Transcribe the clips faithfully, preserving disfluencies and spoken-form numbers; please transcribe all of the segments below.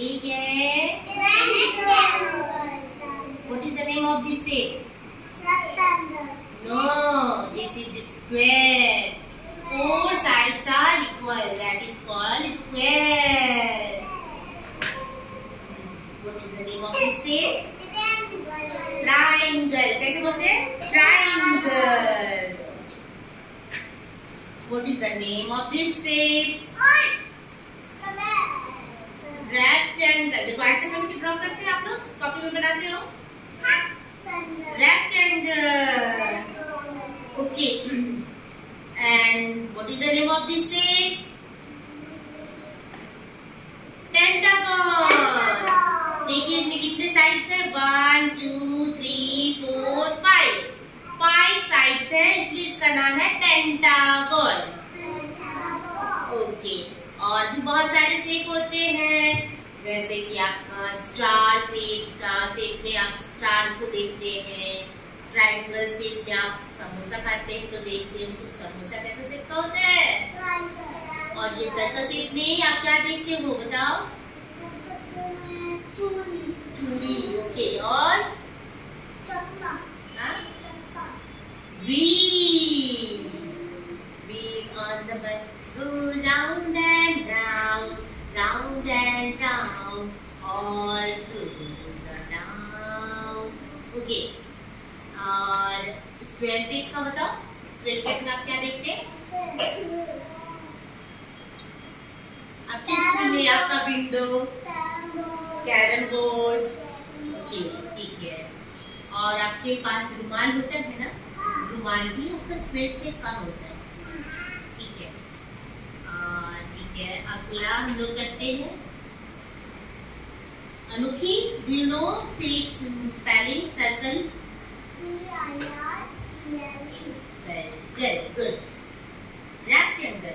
एक है what is the name of this shape? No, this is square. Four sides are equal. That is called square. What is the name of this shape? Triangle. कैसे बोलते हैं? Triangle. What is the name of this shape? Rectangle. देखो ऐसे करके draw करते हैं आप लोग, कॉपी में बनाते हो? Rectangle. Okay. And what is the name of this shape? Pentagon. देखिए इसमें कितने साइड्स हैं? One, two, three, four, five. Five sides हैं, इसलिए इसका नाम है पेंटागन. ओके. और भी बहुत सारे शेप होते हैं, जैसे कि आपका स्टार शेप. स्टार शेप में आप स्टार को देखते हैं. ट्रायंगल शेप में आप समोसा खाते हैं तो देखते हैं उसको समोसा कैसे शेप का होता है. और ये सर्कल शेप में आप क्या देखते हो बताओ? चूड़ी. ओके. और चक्का. Wheel. Wheel on the bus go round and round, round and round, all through the town. Okay. और स्क्वायर शेप का बताओ. स्क्वायर शेप में आप क्या देखते हैं? आपके स्कूल में आपका विंडो, कैरम बोर्ड. ओके, ठीक है. और आपके पास रुमाल होता है ना? रुमाल भी आपका स्क्वायर शेप का होता है. ठीक है. ठीक है. अगला हम लोग करते हैं अनोखी. Do you know shapes spelling? Circle. Circle. Good. Rectangle.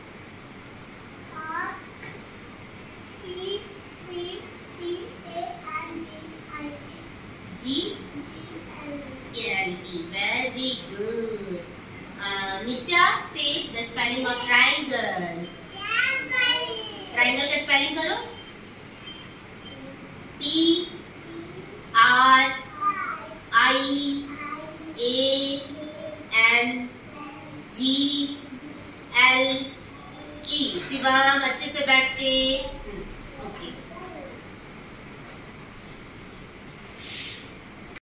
G L E. Very good. Uh, Nitya, say the spelling of triangle. Triangle का spelling करो. T